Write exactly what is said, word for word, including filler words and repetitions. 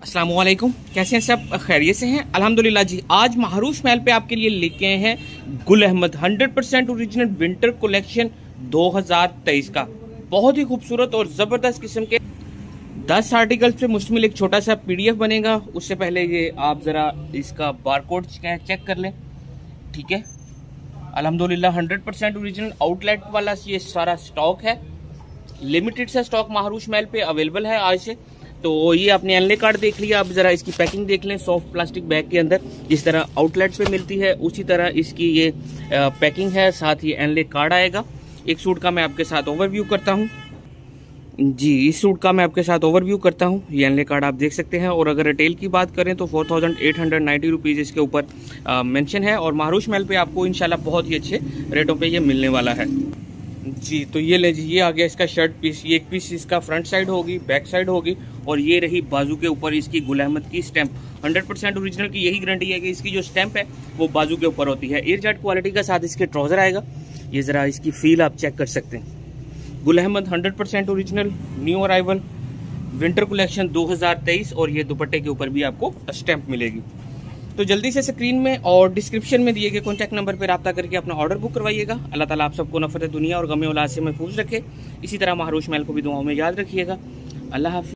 अस्सलाम वालेकुम, कैसे हैं सब? खैरियत से हैं अल्हम्दुलिल्लाह जी। आज महारूफ महल पे आपके लिए लेके आए हैं Gul Ahmed hundred percent original winter collection दो हज़ार तेईस का। बहुत ही खूबसूरत और ज़बरदस्त किस्म के दस आर्टिकल्स पे मुश्तमिल एक छोटा सा पीडीएफ बनेगा। उससे पहले ये आप ज़रा इसका बारकोड चेक कर लें, ठीक है। अल्हम्दुलिल्लाह हंड्रेड परसेंट ओरिजिनल आउटलेट वाला ये सारा स्टॉक है। लिमिटेड सा स्टॉक महारूफ महल पे अवेलेबल है आज से। तो ये आपने एनले कार्ड देख लिया, अब जरा इसकी पैकिंग देख लें। सॉफ्ट प्लास्टिक बैग के अंदर जिस तरह आउटलेट पे मिलती है उसी तरह इसकी ये पैकिंग है, साथ ही एनले कार्ड आएगा। एक सूट का मैं आपके साथ ओवरव्यू करता हूँ जी, इस सूट का मैं आपके साथ ओवरव्यू करता हूँ। ये एनले कार्ड आप देख सकते हैं। और अगर रिटेल की बात करें तो four thousand eight hundred ninety rupees इसके ऊपर मेंशन है। और महारूफ महल पे आपको इंशाल्लाह बहुत ही अच्छे रेटों पे ये मिलने वाला है जी। तो ये ले जी, ये आ गया इसका शर्ट पीस। ये एक पीस इसका फ्रंट साइड होगी, बैक साइड होगी, और ये रही बाजू के ऊपर इसकी गुल अहमद की स्टैंप। हंड्रेड परसेंट ओरिजिनल की यही गारंटी है कि इसकी जो स्टैंप है वो बाजू के ऊपर होती है। एयरजेट क्वालिटी का साथ इसके ट्राउजर आएगा। ये जरा इसकी फील आप चेक कर सकते हैं। Gul Ahmed hundred percent original new arrival winter collection दो हज़ार तेईस, और ये दुपट्टे के ऊपर भी आपको स्टैंप मिलेगी। तो जल्दी से स्क्रीन में और डिस्क्रिप्शन में दिए गए कॉन्टैक्ट नंबर पर रब्ता करके अपना ऑर्डर बुक करवाइएगा। अल्लाह ताला आप सबको नफरत दुनिया और गम औलाद से महफूज रखे। इसी तरह महारूफ महल को भी दुआओं में याद रखिएगा। अल्लाह हाफिज़।